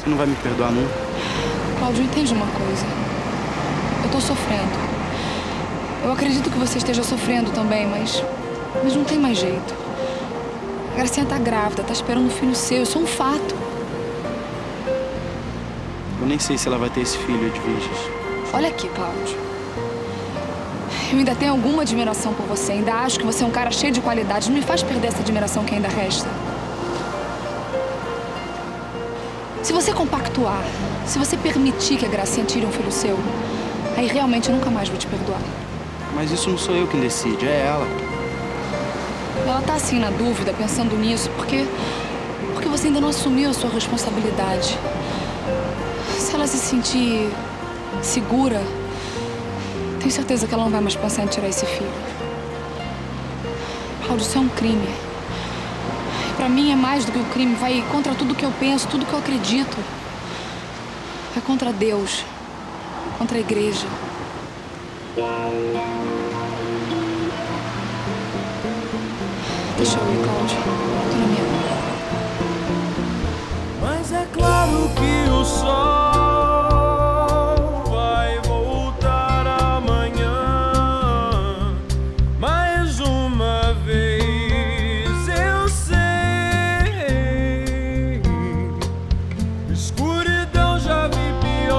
Você não vai me perdoar nunca? Cláudio, entende uma coisa. Eu tô sofrendo. Eu acredito que você esteja sofrendo também, mas não tem mais jeito. A Gracinha tá grávida, tá esperando um filho seu. Isso é um fato. Eu nem sei se ela vai ter esse filho, Edviges. Olha aqui, Cláudio. Eu ainda tenho alguma admiração por você. Ainda acho que você é um cara cheio de qualidades. Não me faz perder essa admiração que ainda resta. Se você compactuar, se você permitir que a Gracinha tire um filho seu, aí realmente eu nunca mais vou te perdoar. Mas isso não sou eu quem decide, é ela. Ela tá assim na dúvida, pensando nisso, porque você ainda não assumiu a sua responsabilidade. Se ela se sentir segura, tenho certeza que ela não vai mais pensar em tirar esse filho. Cláudio, isso é um crime. Pra mim é mais do que um crime. Vai contra tudo que eu penso, tudo que eu acredito. Vai contra Deus, contra a igreja. Deixa eu ir, Cláudio. Tô na minha mão. Mas é claro que o sol vai voltar amanhã. Mais uma vez eu sei. Escuridão já vi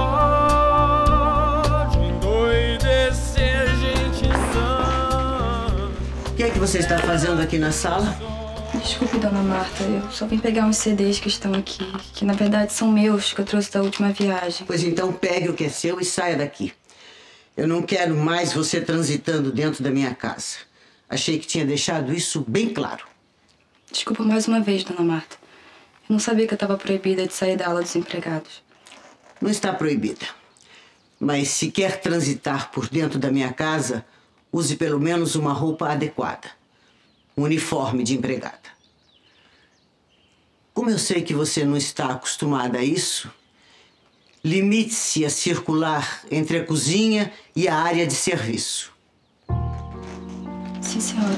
pior. De endoidecer gente sã. O que é que você está fazendo aqui na sala? Desculpe, dona Marta, eu só vim pegar uns CDs que estão aqui, que na verdade são meus, que eu trouxe da última viagem. Pois então pegue o que é seu e saia daqui. Eu não quero mais você transitando dentro da minha casa. Achei que tinha deixado isso bem claro. Desculpa mais uma vez, dona Marta. Eu não sabia que eu estava proibida de sair da ala dos empregados. Não está proibida. Mas se quer transitar por dentro da minha casa, use pelo menos uma roupa adequada. Um uniforme de empregada. Como eu sei que você não está acostumada a isso, limite-se a circular entre a cozinha e a área de serviço. Sim, senhora.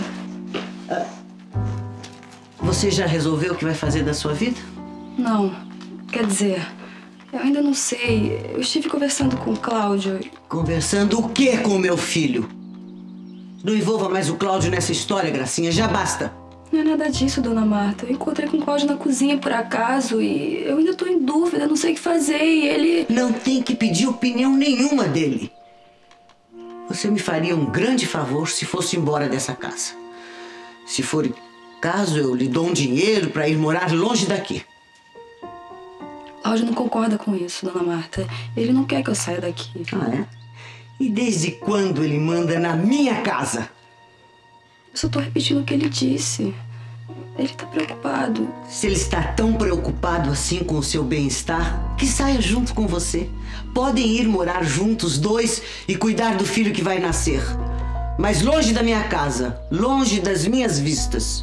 Você já resolveu o que vai fazer da sua vida? Não, quer dizer, eu ainda não sei. Eu estive conversando com o Cláudio. Conversando o quê com o meu filho? Não envolva mais o Cláudio nessa história, Gracinha. Já basta. Não é nada disso, dona Marta. Eu encontrei com o Cláudio na cozinha por acaso e eu ainda tô em dúvida, não sei o que fazer e ele... Não tem que pedir opinião nenhuma dele. Você me faria um grande favor se fosse embora dessa casa. Se for caso, eu lhe dou um dinheiro para ir morar longe daqui. Cláudio não concorda com isso, dona Marta. Ele não quer que eu saia daqui. Ah, é? E desde quando ele manda na minha casa? Eu só tô repetindo o que ele disse. Ele tá preocupado. Se ele está tão preocupado assim com o seu bem-estar, que saia junto com você. Podem ir morar juntos, dois, e cuidar do filho que vai nascer. Mas longe da minha casa, longe das minhas vistas.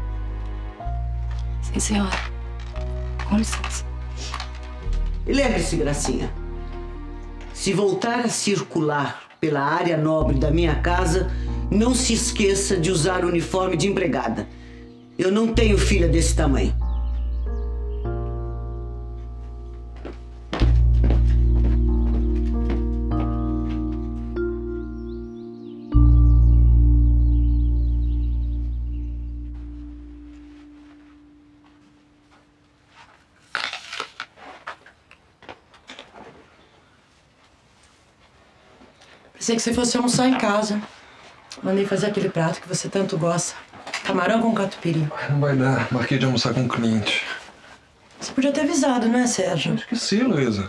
Sim, senhora. Com licença. E lembre-se, Gracinha, se voltar a circular pela área nobre da minha casa, não se esqueça de usar o uniforme de empregada. Eu não tenho filha desse tamanho. Pensei que você fosse almoçar em casa. Mandei fazer aquele prato que você tanto gosta. Camarão com catupiry. Não vai dar. Marquei de almoçar com um cliente. Você podia ter avisado, não é, Sérgio? Esqueci, Luísa.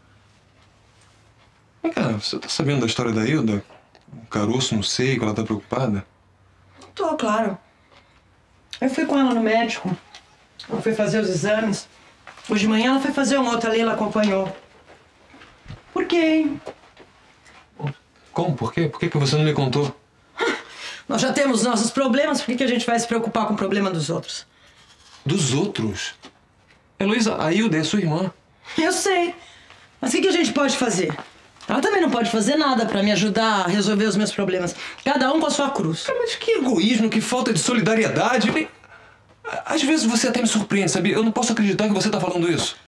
Vem cá, você tá sabendo da história da Hilda? O caroço no seio, que ela tá preocupada? Tô, claro. Eu fui com ela no médico. Ela foi fazer os exames. Hoje de manhã ela foi fazer um outro ali, ela acompanhou. Por quê, hein? Como? Por quê? Por que você não me contou? Nós já temos nossos problemas, por que a gente vai se preocupar com o problema dos outros? Dos outros? Heloísa, a Hilda é sua irmã. Eu sei. Mas o que a gente pode fazer? Ela também não pode fazer nada pra me ajudar a resolver os meus problemas. Cada um com a sua cruz. Mas que egoísmo, que falta de solidariedade. Às vezes você até me surpreende, sabe? Eu não posso acreditar que você tá falando isso.